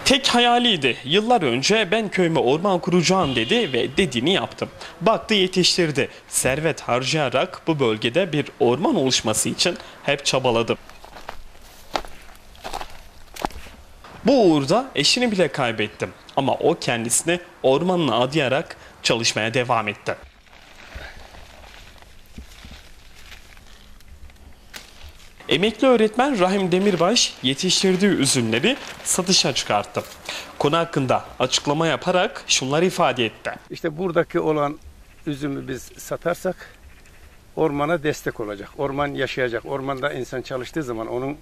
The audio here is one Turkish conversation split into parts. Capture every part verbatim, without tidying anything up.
Tek hayaliydi. Yıllar önce ben köyüme orman kuracağım dedi ve dediğini yaptım. Baktı yetiştirdi. Servet harcayarak bu bölgede bir orman oluşması için hep çabaladım. Bu uğurda eşini bile kaybettim. Ama o kendisini ormanına adayarak çalışmaya devam etti. Emekli öğretmen Rahim Demirbaş yetiştirdiği üzümleri satışa çıkarttı. Konu hakkında açıklama yaparak şunları ifade etti. İşte buradaki olan üzümü biz satarsak ormana destek olacak. Orman yaşayacak. Ormanda insan çalıştığı zaman onun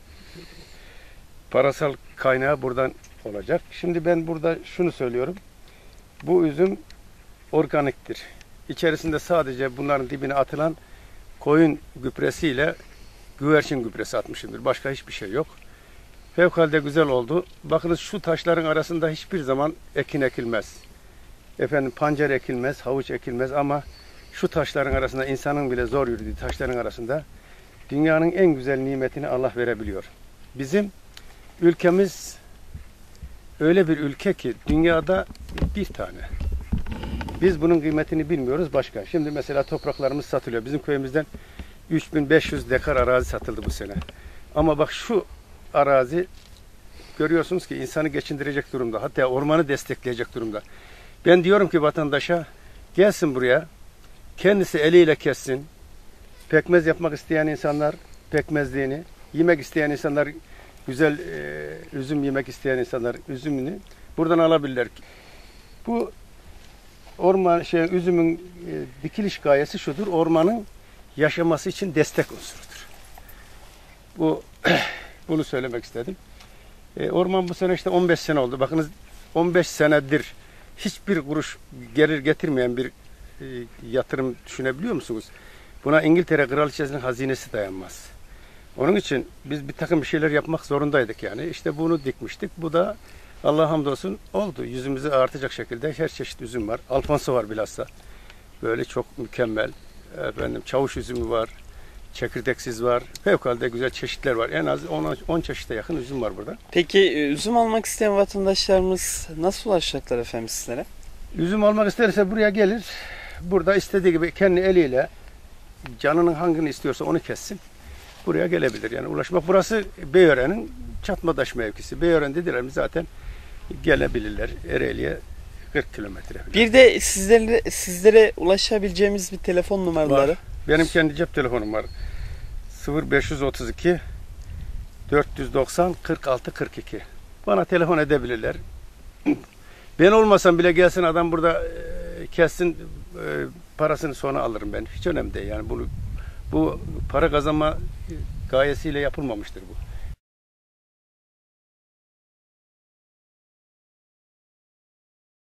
parasal kaynağı buradan olacak. Şimdi ben burada şunu söylüyorum. Bu üzüm organiktir. İçerisinde sadece bunların dibine atılan koyun gübresiyle güvercin gübresi atmışımdır. Başka hiçbir şey yok. Fevkalade güzel oldu. Bakınız şu taşların arasında hiçbir zaman ekin ekilmez. Efendim pancar ekilmez, havuç ekilmez ama şu taşların arasında insanın bile zor yürüdüğü taşların arasında dünyanın en güzel nimetini Allah verebiliyor. Bizim ülkemiz öyle bir ülke ki dünyada bir tane. Biz bunun kıymetini bilmiyoruz başka. Şimdi mesela topraklarımız satılıyor. Bizim köyümüzden üç bin beş yüz dekar arazi satıldı bu sene. Ama bak şu arazi görüyorsunuz ki insanı geçindirecek durumda. Hatta ormanı destekleyecek durumda. Ben diyorum ki vatandaşa gelsin buraya. Kendisi eliyle kessin. Pekmez yapmak isteyen insanlar pekmezliğini, yemek isteyen insanlar güzel e, üzüm yemek isteyen insanlar üzümünü buradan alabilirler. Bu orman şey üzümün e, dikiliş gayesi şudur. Ormanın yaşaması için destek unsurudur. Bu bunu söylemek istedim. E, orman bu sene işte on beş sene oldu. Bakınız on beş senedir hiçbir kuruş gelir getirmeyen bir e, yatırım düşünebiliyor musunuz? Buna İngiltere Kraliçesi'nin hazinesi dayanmaz. Onun için biz bir takım bir şeyler yapmak zorundaydık yani. İşte bunu dikmiştik. Bu da Allah'a hamdolsun oldu. Yüzümüzü artacak şekilde her çeşit üzüm var. Alfonso var bilhassa. Böyle çok mükemmel. Efendim çavuş üzümü var. Çekirdeksiz var. Fevkalade güzel çeşitler var. En az on çeşite yakın üzüm var burada. Peki üzüm almak isteyen vatandaşlarımız nasıl ulaşacaklar efendim sizlere? Üzüm almak isterse buraya gelir. Burada istediği gibi kendi eliyle canının hangini istiyorsa onu kessin. Buraya gelebilir yani ulaşmak. Burası Beyören'in Çatmadaş mevkisi. Beyören dediler mi zaten gelebilirler. Ereğli'ye kırk kilometre. Bir de sizlere, sizlere ulaşabileceğimiz bir telefon numaraları. Var. Benim kendi cep telefonum var. sıfır beş otuz iki dört yüz doksan kırk altı kırk iki. Bana telefon edebilirler. Ben olmasam bile gelsin adam burada e, kessin e, parasını sonra alırım ben. Hiç önemli değil yani bunu bu para kazanma gayesiyle yapılmamıştır bu.